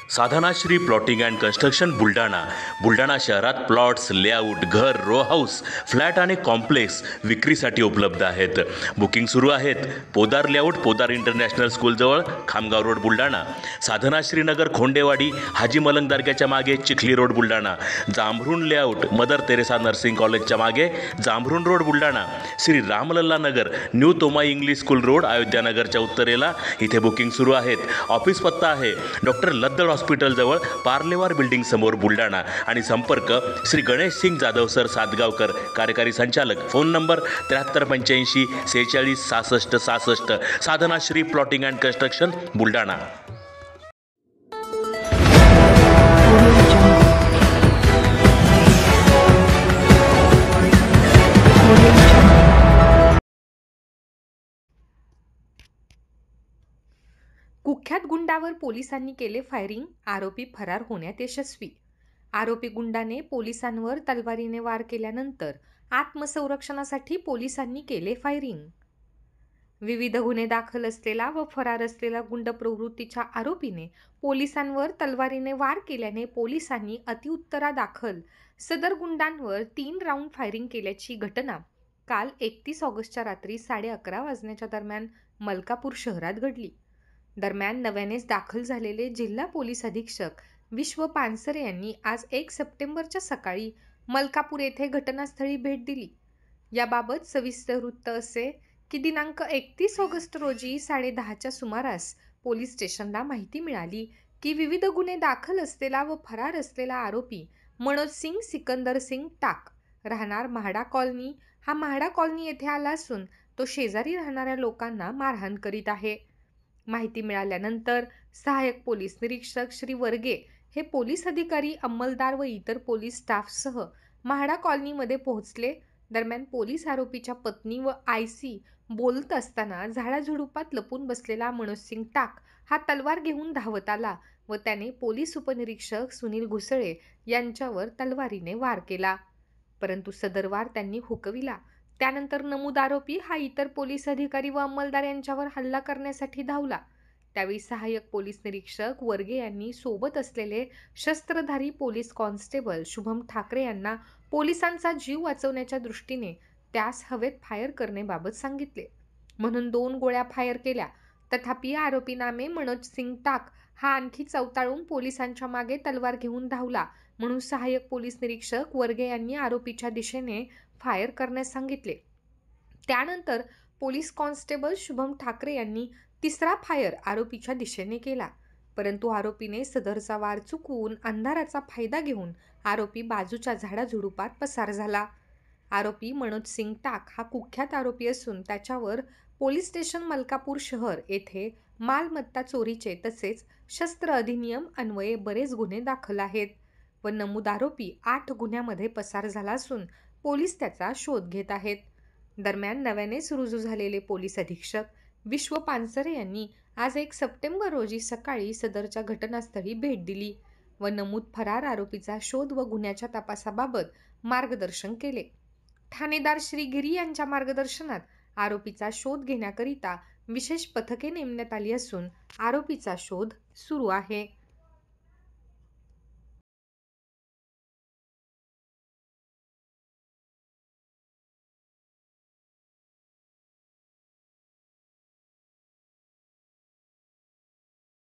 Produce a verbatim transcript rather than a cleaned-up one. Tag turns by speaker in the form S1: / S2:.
S1: Sadhanashri plotting and construction Buldhana Buldhana शहरात plots, layout, घर, row house, flat आणि कॉम्प्लेक्स विक्रीसाठी उपलब्ध आहेत. बुकिंग सुरू आहेत. पोदार लेआउट, पोदार इंटरनॅशनल स्कूलजवळ, खामगाव रोड, बुलढाणा. साधनाश्री नगर, खोंडेवाडी, हाजी मलंग दर्ग्याच्या मागे, Chikhli road, Buldhana. Jambhrun layout, Mother Teresa nursing कॉलेजच्या मागे, Jambhrun road, Buldhana. Shri Ramlalla Nagar, new Tomai English school road, अयोध्यानगरच्या उत्तरेला. इथे बुकिंग सुरू आहेत. ऑफिस पत्ता आहे डॉक्टर लद्दड हॉस्पिटलजवळ, पार्लेवार बिल्डिंग समोर, बुलढाणा. आणि संपर्क श्री गणेश सिंग जाधव सर सातगावकर, कार्यकारी संचालक. फोन नंबर त्र्याहत्तर पंच्याऐंशी सेहेचाळीस सहासष्ट सहासष्ट. Sadhanashri plotting and construction Buldhana.
S2: कुख्यात गुंडावर पोलिसांनी केले फायरिंग, आरोपी फरार होण्यात यशस्वी. आरोपी गुंडाने पोलिसांवर तलवारीने वार केल्यानंतर आत्मसंरक्षणासाठी पोलिसांनी केले फायरिंग. विविध गुन्हे दाखल असलेला व फरार असलेला गुंड प्रवृत्तीच्या आरोपीने पोलिसांवर तलवारीने वार केल्याने पोलिसांनी अतिउत्तरा दाखल सदर गुंडांवर तीन राऊंड फायरिंग केल्याची घटना काल एकतीस ऑगस्टच्या रात्री साडे अकरा वाजण्याच्या दरम्यान मलकापूर शहरात घडली. दरम्यान नव्यानेच दाखल झालेले जिल्हा पोलीस अधीक्षक विश्व पानसरे यांनी आज एक सप्टेंबरच्या सकाळी मलकापूर येथे घटनास्थळी भेट दिली. याबाबत सविस्तर वृत्त असे की दिनांक एकतीस ऑगस्ट रोजी साडे दहाच्या सुमारास पोलीस स्टेशनला माहिती मिळाली की विविध गुन्हे दाखल असलेला व फरार असलेला आरोपी मनोज सिंग सिकंदर सिंग टाक, राहणार म्हाडा कॉलनी, हा म्हाडा कॉलनी येथे आला असून तो शेजारी राहणाऱ्या लोकांना मारहाण करीत आहे. माहिती मिळाल्यानंतर सहाय्यक पोलीस निरीक्षक श्री वर्गे हे पोलीस अधिकारी, अंमलदार व इतर पोलीस स्टाफसह म्हाडा कॉलनीमध्ये पोहोचले. दरम्यान पोलीस आरोपीच्या पत्नी व आयसी बोलत असताना झाडाझुडुपात लपून बसलेला मनोज सिंग टाक हा तलवार घेऊन धावत आला व त्याने पोलीस उपनिरीक्षक सुनील घुसळे यांच्यावर तलवारीने वार केला, परंतु सदर वार त्यांनी हुकविला. त्यानंतर नमूद आरोपी हा इतर पोलीस अधिकारी व अंमलदार यांच्यावर हल्ला करण्यासाठी धावला. त्यावेळी सहाय्यक पोलीस निरीक्षक वर्गे यांनी सोबत असलेले शस्त्रधारी पोलीस कॉन्स्टेबल शुभम ठाकरे यांना पोलिसांचा जीव वाचवण्याच्या दृष्टीने त्यास हवेत फायर करण्याबाबत सांगितले, म्हणून दोन गोळ्या फायर केल्या. तथापि आरोपी नामे मनोज सिंग टाक हा आणखी चवताळून पोलिसांच्या मागे तलवार घेऊन धावला, म्हणून सहाय्यक पोलीस निरीक्षक वर्गे यांनी आरोपीच्या दिशेने फायर करण्यास सांगितले. त्यानंतर पोलीस कॉन्स्टेबल शुभम ठाकरे यांनी तिसरा फायर आरोपीच्या दिशेने केला, परंतु आरोपीने सदरचा वार चुकवून अंधाराचा फायदा घेऊन आरोपी बाजूच्या झाडाझुडुपात पसार झाला. आरोपी मनोज सिंग टाक हा कुख्यात आरोपी असून त्याच्यावर पोलीस स्टेशन मलकापूर शहर येथे मालमत्ता चोरीचे तसेच शस्त्र अधिनियम अन्वये बरेच गुन्हे दाखल आहेत व नमूद आरोपी आठ गुन्ह्यामध्ये पसार झाला असून पोलीस त्याचा शोध घेत आहेत. दरम्यान नव्यानेच रुजू झालेले पोलीस अधीक्षक विश्व पानसरे यांनी आज एक सप्टेंबर रोजी सकाळी सदरच्या घटनास्थळी भेट दिली व नमूद फरार आरोपीचा शोध व गुन्ह्याच्या तपासाबाबत मार्गदर्शन केले. ठाणेदार श्री गिरी यांच्या मार्गदर्शनात आरोपीचा शोध घेण्याकरिता विशेष पथके नेमण्यात आली असून आरोपीचा शोध सुरू आहे.